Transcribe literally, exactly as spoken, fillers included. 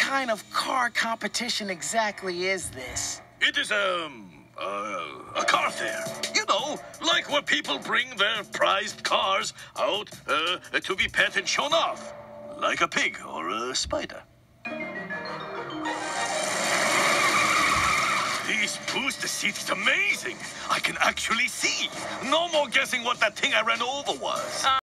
kind of car competition exactly is this? It is, um, uh, a car fair. You know, like where people bring their prized cars out uh, to be pet and shown off. Like a pig or a spider. This booster seat is amazing. I can actually see. No more guessing what that thing I ran over was. Uh